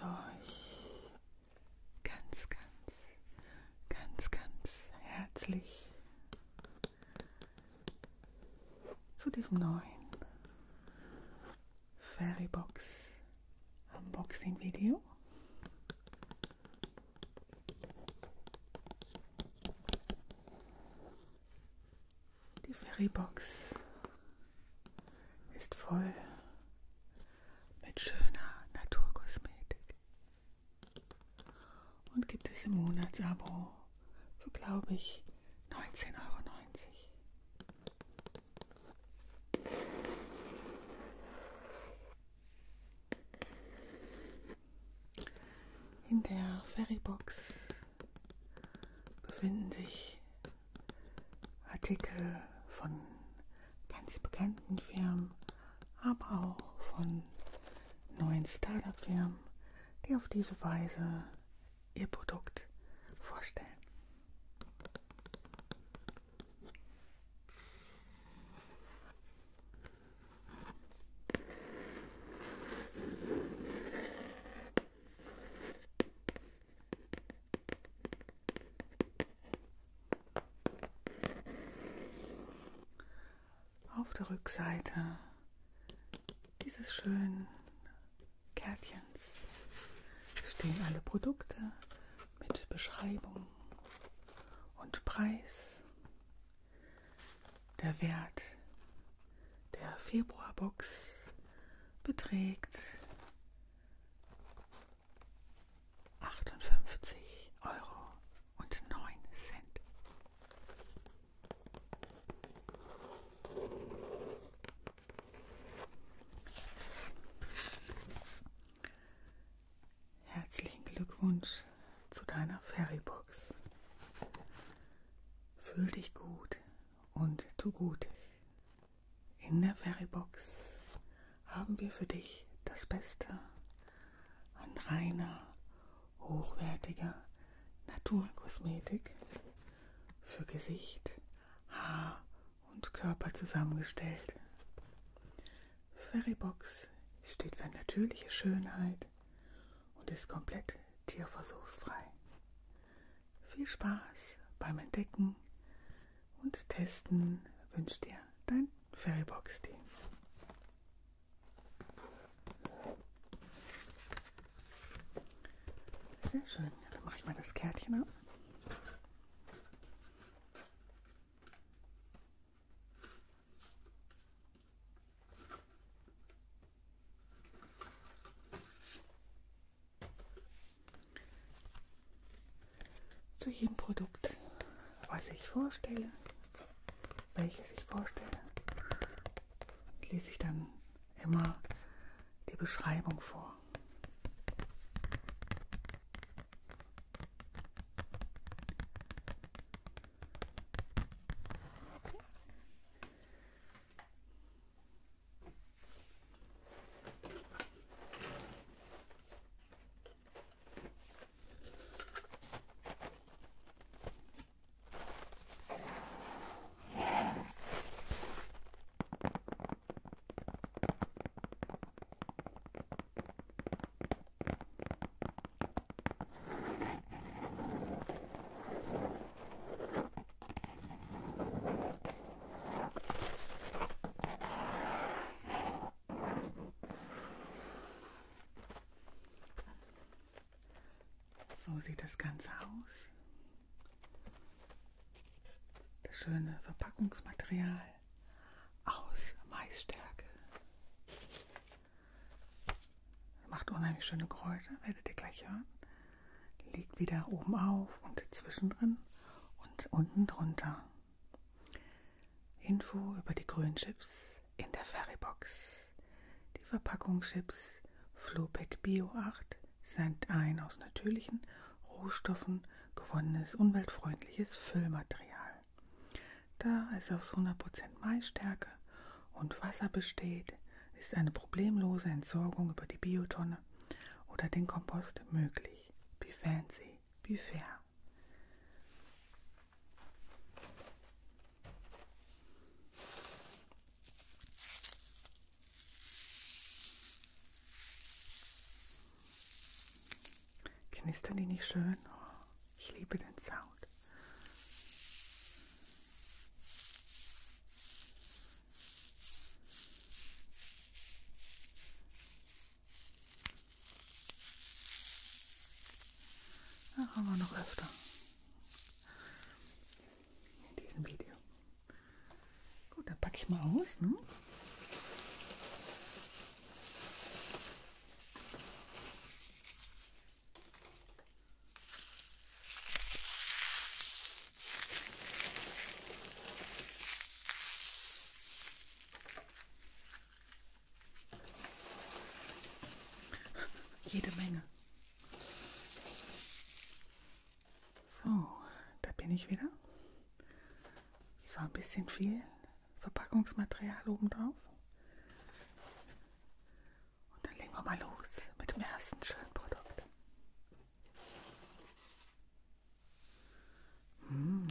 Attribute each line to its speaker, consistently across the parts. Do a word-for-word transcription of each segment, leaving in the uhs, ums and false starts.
Speaker 1: euch ganz, ganz, ganz, ganz herzlich zu diesem neuen Fairybox Unboxing Video. Die Fairybox ist voll mit schöner Naturkosmetik und gibt es im Monatsabo für, glaube ich, neunzehn Euro neunzig. In der Fairybox befinden sich Artikel von ganz bekannten Firmen, aber auch von neuen Startup-Firmen, die auf diese Weise ihr Produkt vorstellen. Auf der Rückseite dieses schönen Kärtchens stehen alle Produkte mit Beschreibung und Preis. Der Wert der Februarbox beträgt achtundfünfzig Euro und neun Cent. Herzlichen Glückwunsch zu deiner Fairybox. Fühl dich gut und tu Gutes. In der Fairybox haben wir für dich das Beste an reiner, hochwertiger Naturkosmetik für Gesicht, Haar und Körper zusammengestellt. Fairybox steht für natürliche Schönheit und ist komplett tierversuchsfrei. Viel Spaß beim Entdecken und Testen wünscht dir dein Fairybox-Team. Sehr schön. Dann mache ich mal das Kärtchen ab. Zu jedem Produkt, was ich vorstelle, welches ich vorstelle, lese ich dann immer die Beschreibung vor. So sieht das Ganze aus. Das schöne Verpackungsmaterial aus Maisstärke. Macht unheimlich schöne Geräusche, werdet ihr gleich hören. Liegt wieder oben auf und zwischendrin und unten drunter. Info über die grünen Chips in der Fairybox. Die Verpackungschips Flowpack Bio acht sind ein aus natürlichen Rohstoffen gewonnenes, umweltfreundliches Füllmaterial. Da es aus hundert Prozent Maisstärke und Wasser besteht, ist eine problemlose Entsorgung über die Biotonne oder den Kompost möglich. Be fancy, be fair. knistern die nicht schön? Oh, ich liebe den Sound. Ach, aber noch öfter in diesem Video. Gut, dann packe ich mal aus, ne? Jede Menge. So, da bin ich wieder. So ein bisschen viel Verpackungsmaterial oben drauf. Und dann legen wir mal los mit dem ersten schönen Produkt. Mmh.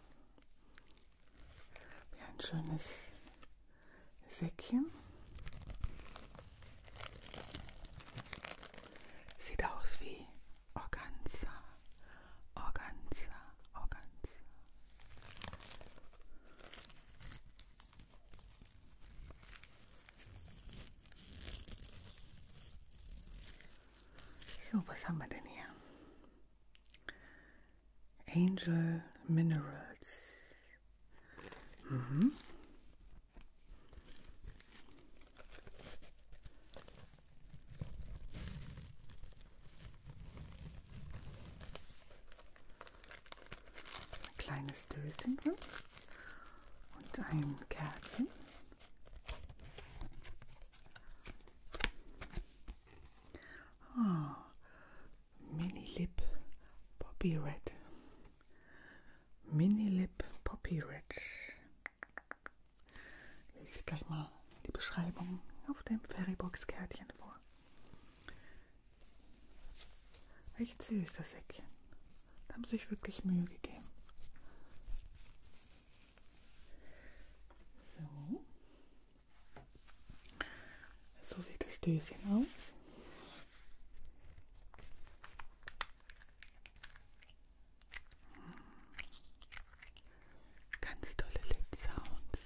Speaker 1: Wie ein schönes Säckchen. Sieht aus wie Organza. Organza, Organza. So, was haben wir denn hier? Angel Minerals. Mhm. Ein kleines Döschen drin und ein Kärtchen. Oh, Mini Lip Poppy Red. Mini Lip Poppy Red. Lese ich gleich mal die Beschreibung auf dem Fairybox-Kärtchen vor. Echt süß, das Säckchen. Da haben sie sich wirklich Mühe gegeben. So. So sieht das Döschen aus. Ganz tolle Lid-Sounds.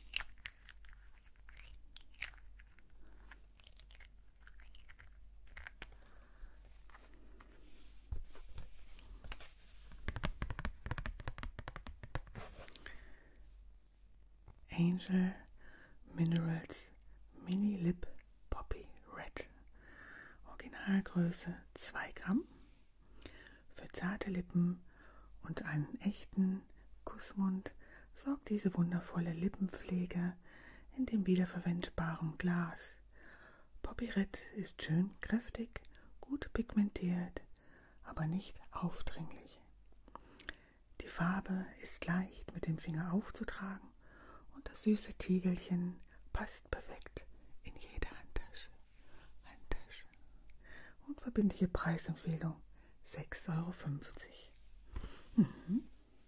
Speaker 1: Angel Minerals Mini Lip Poppy Red. Originalgröße zwei Gramm. Für zarte Lippen und einen echten Kussmund sorgt diese wundervolle Lippenpflege in dem wiederverwendbaren Glas. Poppy Red ist schön kräftig, gut pigmentiert, aber nicht aufdringlich. Die Farbe ist leicht mit dem Finger aufzutragen und das süße Tiegelchen passt perfekt in jede Handtasche. Handtasche. Unverbindliche Preisempfehlung sechs Euro fünfzig. Mhm.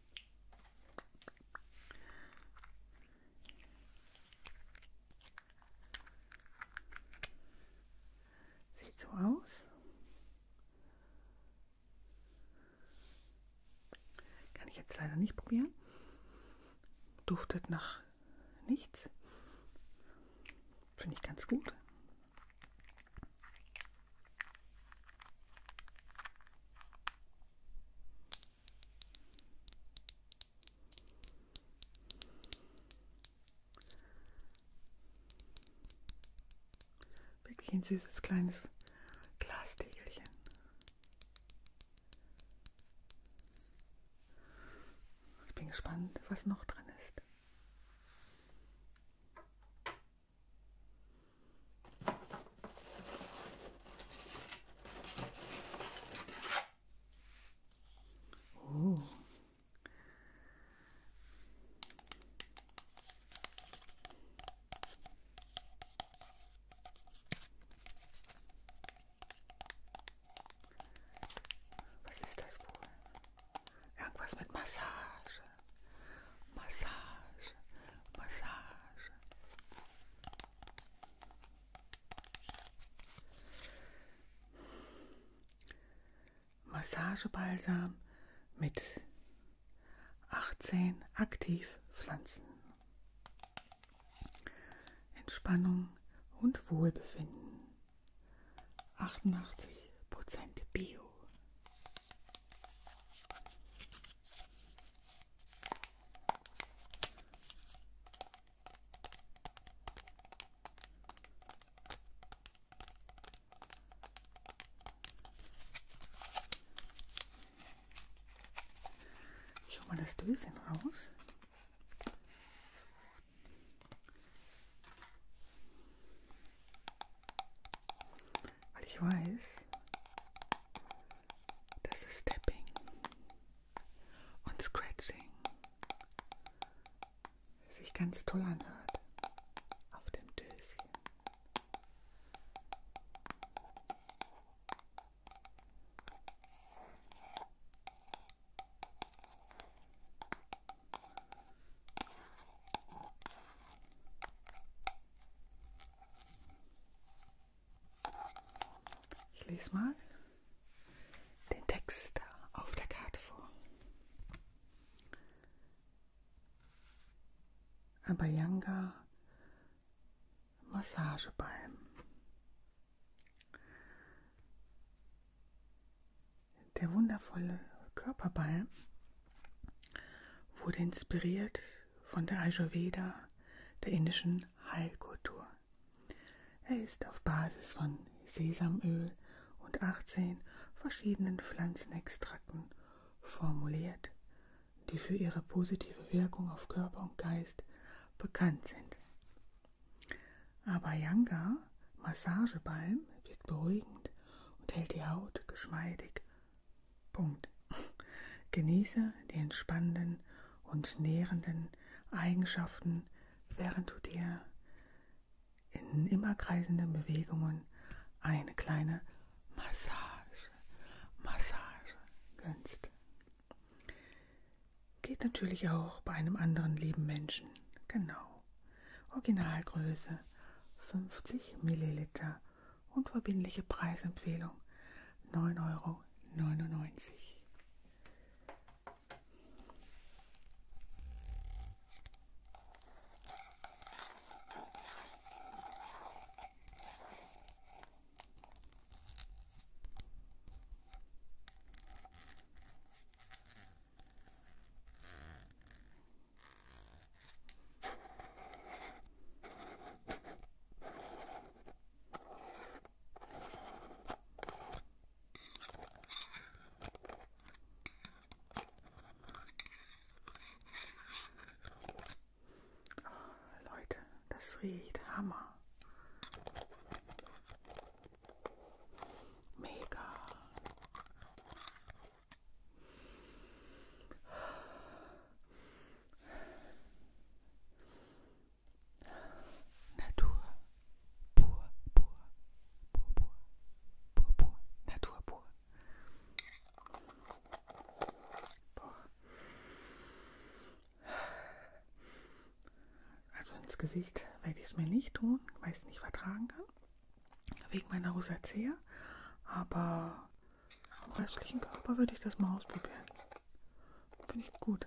Speaker 1: Sieht so aus. Kann ich jetzt leider nicht probieren. Duftet nach nichts. Finde ich ganz gut. Wirklich ein süßes kleines Glastegelchen. Ich bin gespannt, was noch drin ist. Oh. Was ist das wohl? Irgendwas mit Massage. Massage. Massagebalsam mit achtzehn Aktivpflanzen. Entspannung und Wohlbefinden. achtundachtzig Prozent Bio. Ich hole mal das Döschen raus. Weil ich weiß, dass das Tapping und Scratching sich ganz toll anhört auf dem Döschen. Ich lese mal den Text auf der Karte vor. Abhyanga Massagebalm. Der wundervolle Körperbalm wurde inspiriert von der Ayurveda, der indischen Heilkultur. Er ist auf Basis von Sesamöl und achtzehn verschiedenen Pflanzenextrakten formuliert, die für ihre positive Wirkung auf Körper und Geist bekannt sind. Abhyanga Massagebalm wirkt beruhigend und hält die Haut geschmeidig. Punkt. Genieße die entspannenden und nährenden Eigenschaften, während du dir in immer kreisenden Bewegungen eine kleine Massage, Massage gönnst. Geht natürlich auch bei einem anderen lieben Menschen. Genau. Originalgröße fünfzig Milliliter und verbindliche Preisempfehlung neun Euro neunundneunzig. Riecht Hammer. Mega. Natur. Pur, pur, pur, pur, pur, pur. Natur pur. Boah. Also ins Gesicht werde ich es mir nicht tun, weil ich es nicht vertragen kann, wegen meiner Rosacea, aber am restlichen Körper würde ich das mal ausprobieren. Finde ich gut.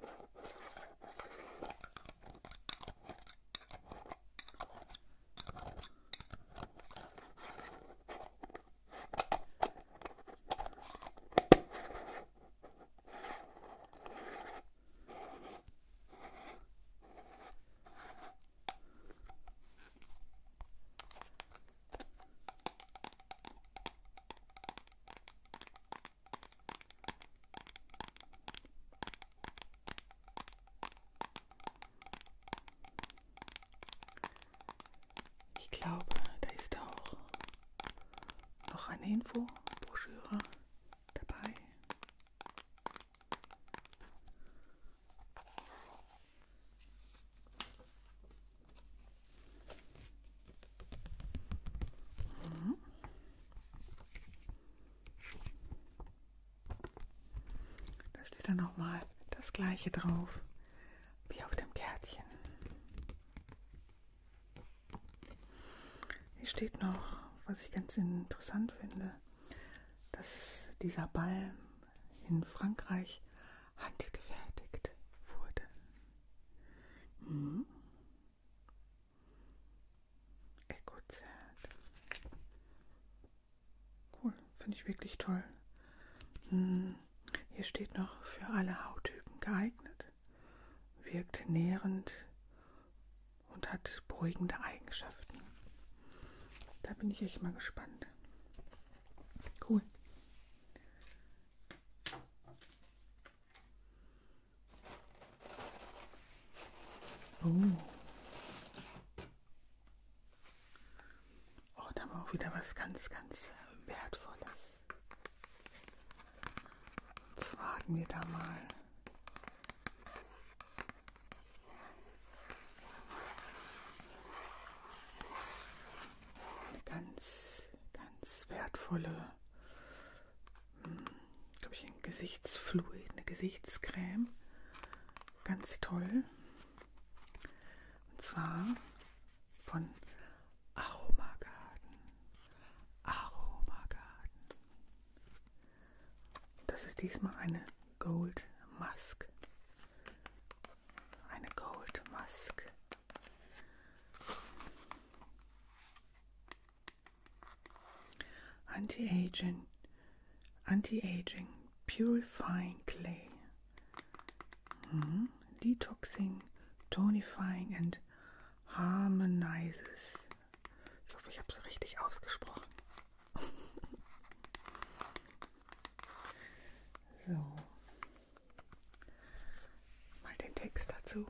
Speaker 1: Ich glaube, da ist auch noch eine Infobroschüre dabei. Mhm. Da steht dann nochmal das Gleiche drauf wie auf dem Kärtchen. Steht noch, was ich ganz interessant finde, dass dieser Balm in Frankreich handgefertigt wurde. Hm. Ecozert. Cool, finde ich wirklich toll. Hm. Hier steht noch für alle Hauttypen geeignet, wirkt nährend und hat beruhigende Eigenschaften. Da bin ich echt mal gespannt. Cool. Oh. Oh, da haben wir auch wieder was ganz, ganz Wertvolles. Und zwar hatten wir da mal eine ganz, ganz wertvolle, glaube ich, ein Gesichtsfluid, eine Gesichtscreme. Ganz toll. Und zwar von Aromagarden. Aromagarden. Das ist diesmal eine Gold Musk. Eine Gold Musk. Anti-Aging, Anti-Aging Purifying Clay. Mhm. Detoxing, Tonifying and Harmonizes. Ich hoffe, ich habe es richtig ausgesprochen. So. Mal den Text dazu.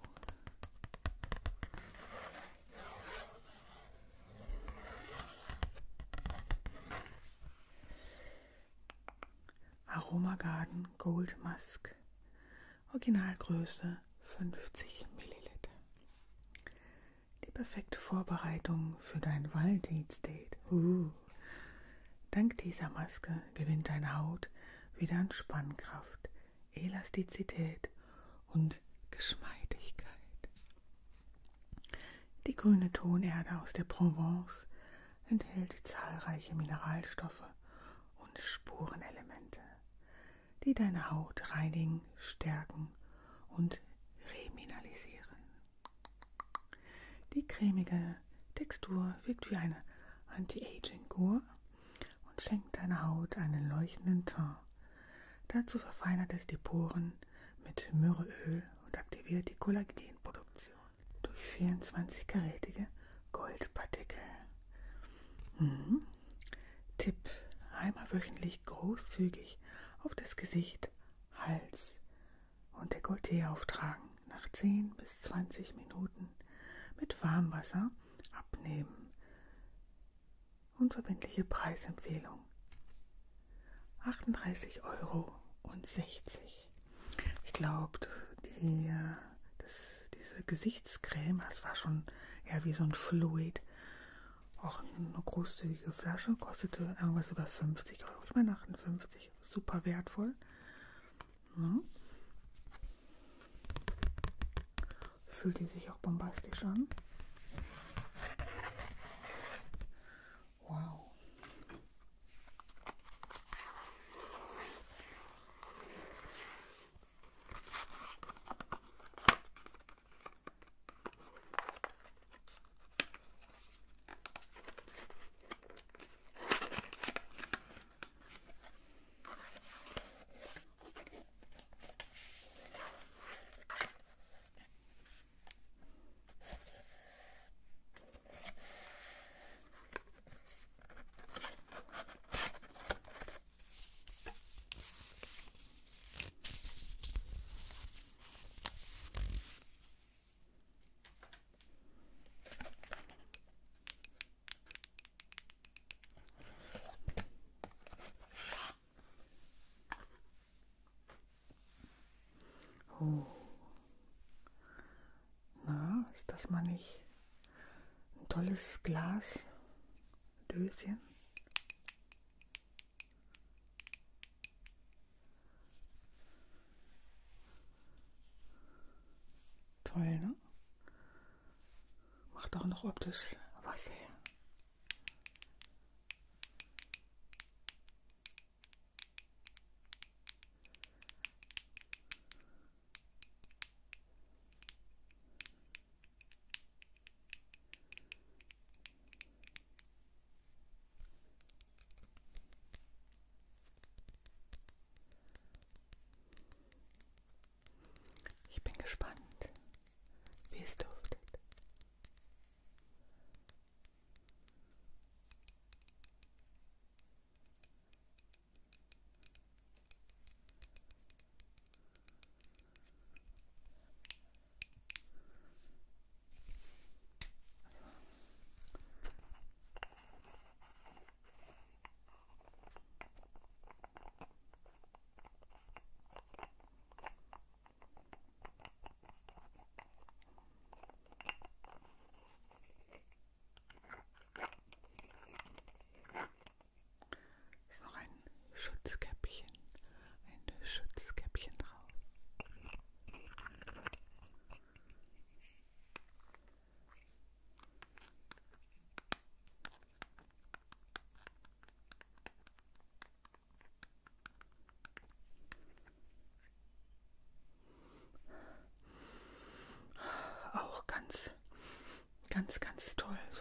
Speaker 1: Aromagarden Gold Musk. Originalgröße fünfzig Milliliter. Die perfekte Vorbereitung für dein Walddienst-Date. Uh. Dank dieser Maske gewinnt deine Haut wieder an Spannkraft, Elastizität und Geschmeidigkeit. Die grüne Tonerde aus der Provence enthält zahlreiche Mineralstoffe und Spurenelemente, die deine Haut reinigen, stärken und remineralisieren. Die cremige Textur wirkt wie eine Anti-Aging-Kur und schenkt deiner Haut einen leuchtenden Ton. Dazu verfeinert es die Poren mit Myrrheöl und aktiviert die Kollagenproduktion durch vierundzwanzig-karätige Goldpartikel. Mhm. Tipp: einmal wöchentlich großzügig auf das Gesicht, Hals und Dekolleté auftragen. Nach zehn bis zwanzig Minuten mit Warmwasser abnehmen. Unverbindliche Preisempfehlung: achtunddreißig Euro und sechzig. Ich glaube, die, das, diese Gesichtscreme, das war schon eher wie so ein Fluid. Auch eine großzügige Flasche, kostete irgendwas über fünfzig Euro. Ich meine achtundfünfzig, super wertvoll. Ja. Fühlt die sich auch bombastisch an. Wow. Oh. Na, ist das mal nicht ein tolles Glas? Döschen? Toll, ne? Macht auch noch optisch was her.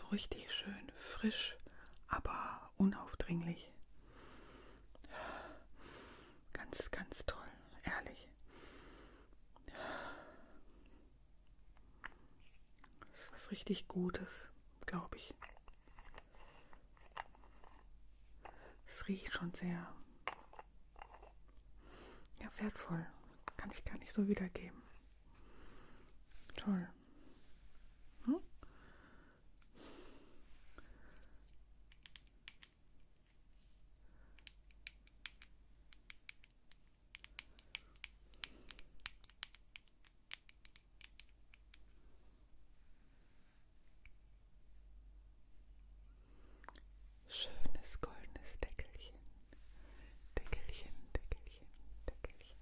Speaker 1: richtig schön frisch, aber unaufdringlich. Ganz, ganz toll, ehrlich. Das ist was richtig Gutes, glaube ich. Es riecht schon sehr, ja, wertvoll. Kann ich gar nicht so wiedergeben. Toll. Hm? Schönes goldenes Deckelchen. Deckelchen, Deckelchen, Deckelchen.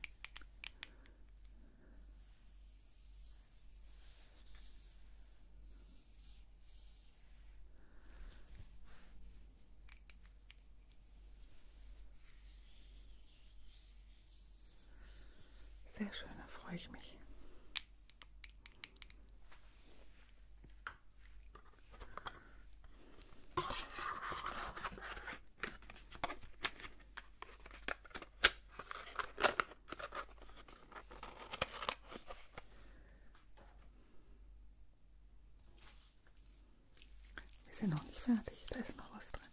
Speaker 1: Sehr schön, da freue ich mich. Wir sind noch nicht fertig, da ist noch was drin.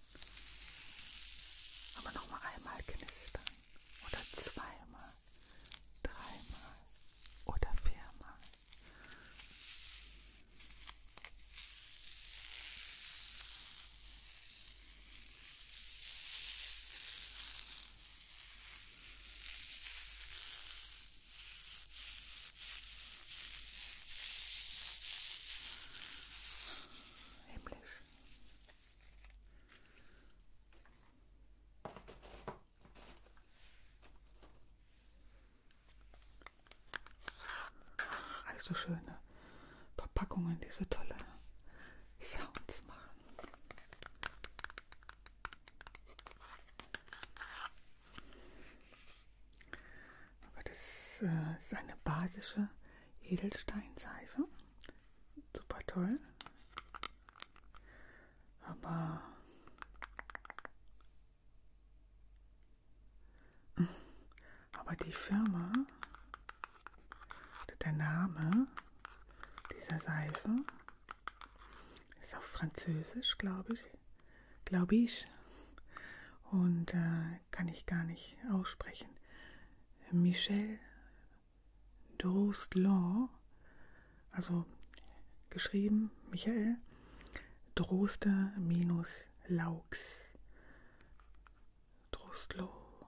Speaker 1: Aber noch mal einmal knistern. Oder zweimal, dreimal oder viermal. Himmlisch. Alles so schöne Verpackungen, die so tolle Sounds machen. Aber das äh, ist eine basische Edelsteinseife. Super toll. Aber aber die Firma, der Name dieser Seife ist auf Französisch, glaube ich. Glaube ich. Und äh, kann ich gar nicht aussprechen. Michel Drostelon, also geschrieben Michael Droste minus Laux. Drostelon.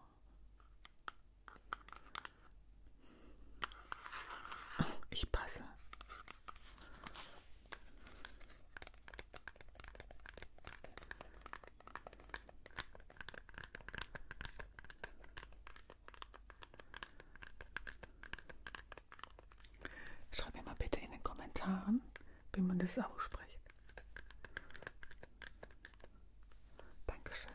Speaker 1: Ich passe. Schreib mir mal bitte in den Kommentaren, wie man das ausspricht. Dankeschön.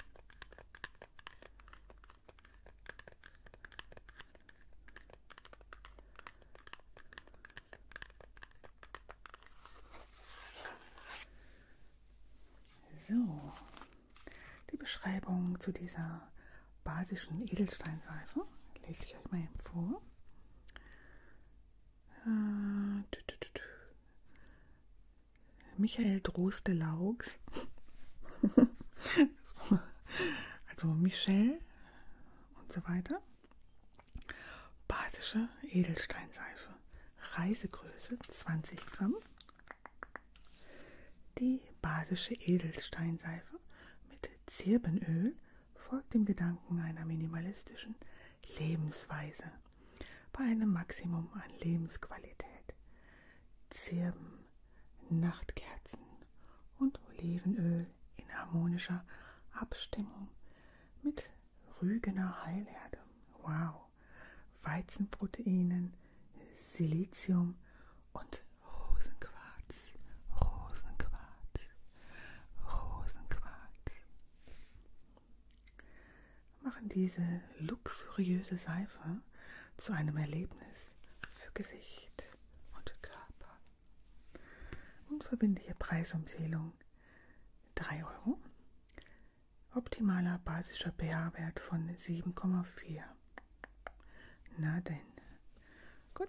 Speaker 1: So, die Beschreibung zu dieser basischen Edelsteinseife lese ich euch mal eben vor. Äh, tü, tü, tü, tü. Michael Droste-Laux, also Michel und so weiter. Basische Edelsteinseife, Reisegröße zwanzig Gramm. Die basische Edelsteinseife mit Zirbenöl folgt dem Gedanken einer minimalistischen Lebensweise bei einem Maximum an Lebensqualität. Zirben, Nachtkerzen und Olivenöl in harmonischer Abstimmung mit Rügener Heilerde. Wow! Weizenproteinen, Silizium und Rosenquarz. Rosenquarz. Rosenquarz. Machen diese luxuriöse Seife zu einem Erlebnis für Gesicht und Körper. Unverbindliche Preisempfehlung drei Euro. Optimaler basischer pH-Wert von sieben Komma vier. Na denn. Gut.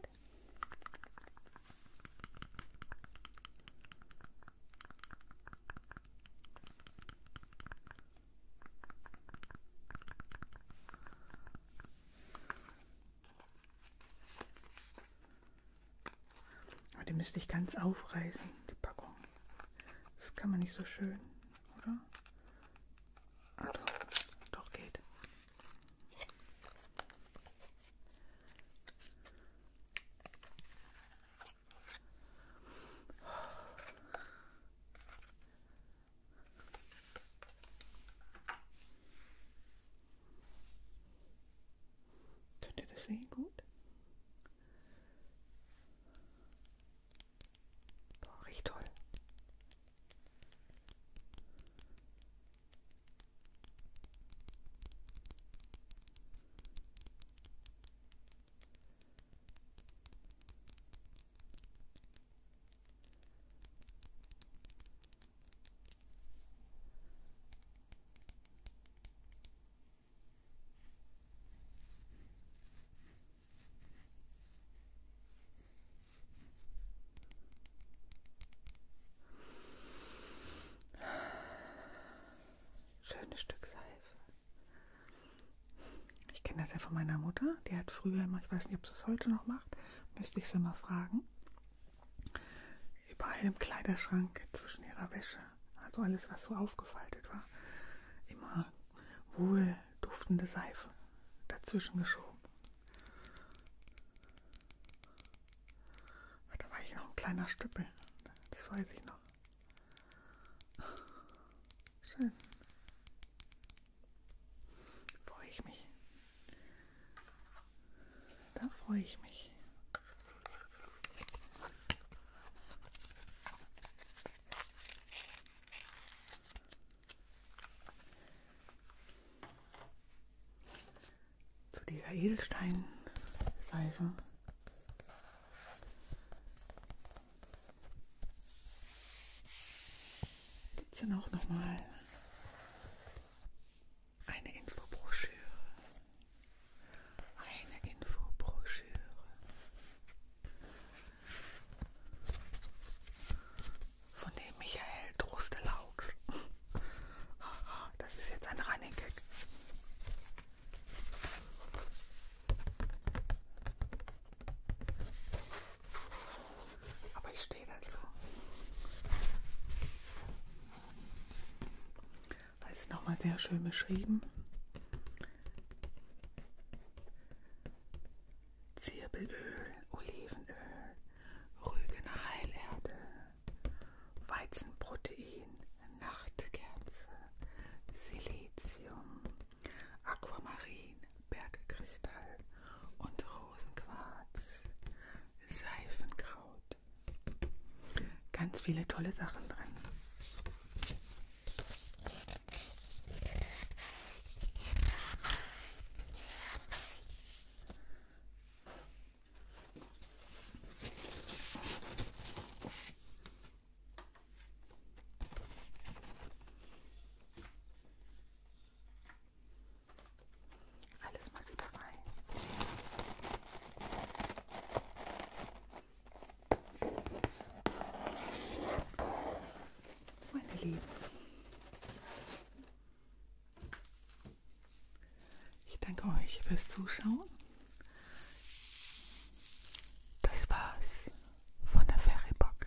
Speaker 1: Aber die müsste ich ganz aufreißen, die Packung. Das kann man nicht so schön, oder? Ah, doch, doch geht. Könnt ihr das sehen gut? Boah, riecht toll. Schönes Stück Seife. Ich kenne das ja von meiner Mutter. Die hat früher immer, ich weiß nicht, ob sie es heute noch macht, müsste ich sie mal fragen. Überall im Kleiderschrank zwischen ihrer Wäsche, also alles, was so aufgefaltet war, immer wohl duftende Seife dazwischen geschoben. Da war ich noch ein kleiner Stüppel. Das weiß ich noch. Schön. Freue ich mich. Da freue ich mich. Zu dieser Edelstein-Seife gibt es dann auch nochmal eine Infobroschüre. Eine Infobroschüre. Von dem Michael Droste-Laux. Das ist jetzt ein Running Gag. Aber ich stehe dazu. Das ist nochmal sehr schön beschrieben. Zirbelöl, Olivenöl, Rügener Heilerde, Weizenprotein, Nachtkerze, Silizium, Aquamarin, Bergkristall und Rosenquarz, Seifenkraut. Ganz viele tolle Sachen drin. Alles mal wieder rein. Meine Lieben, ich danke euch fürs Zuschauen. Das war's von der Fairybox.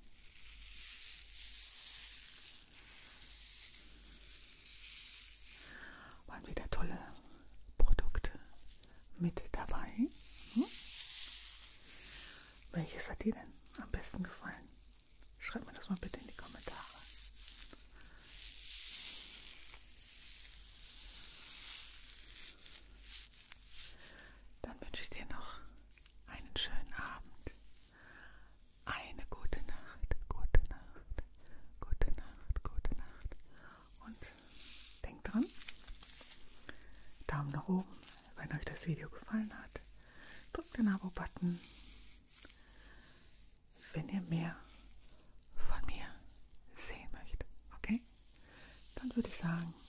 Speaker 1: Waren wieder tolle Produkte mit dabei. Hm? Welches hat dir denn am besten gefallen? Schreibt mir das mal bitte in die Kommentare. Dann wünsche ich dir noch einen schönen Abend. Eine gute Nacht, gute Nacht, gute Nacht, gute Nacht. Und denkt dran, Daumen nach oben, wenn euch das Video gefallen hat. Drückt den Abo-Button, wenn ihr mehr von mir sehen möchtet. Okay? würde ich sagen,